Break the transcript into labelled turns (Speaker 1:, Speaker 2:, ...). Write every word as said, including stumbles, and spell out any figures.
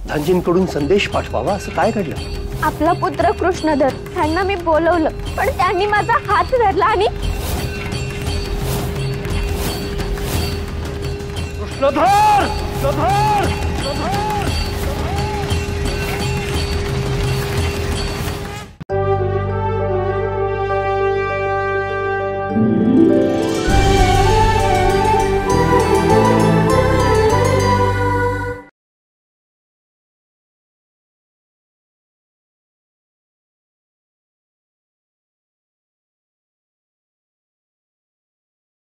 Speaker 1: नवनाथांजींकडून संदेश पाठवावा असं काय घडलं?
Speaker 2: आपला पुत्र कृष्णधर त्यांना मी बोलवलं, पण त्यांनी माझा हात धरला आणि
Speaker 1: कृष्णधर कृष्णधर